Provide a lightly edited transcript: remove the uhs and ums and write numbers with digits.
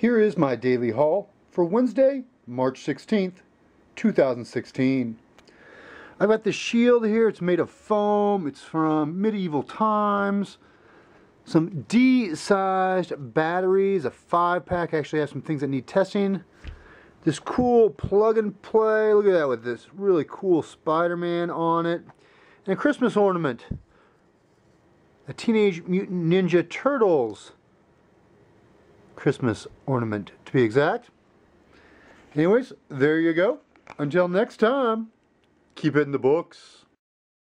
Here is my daily haul for Wednesday, March 16th, 2016. I've got the shield here. It's made of foam. It's from medieval times. Some D-sized batteries, a 5-pack. Actually have some things that need testing. This cool plug and play. Look at that with this really cool Spider-Man on it. And a Christmas ornament. A Teenage Mutant Ninja Turtles Christmas ornament, to be exact. Anyways, there you go. Until next time, keep it in the books.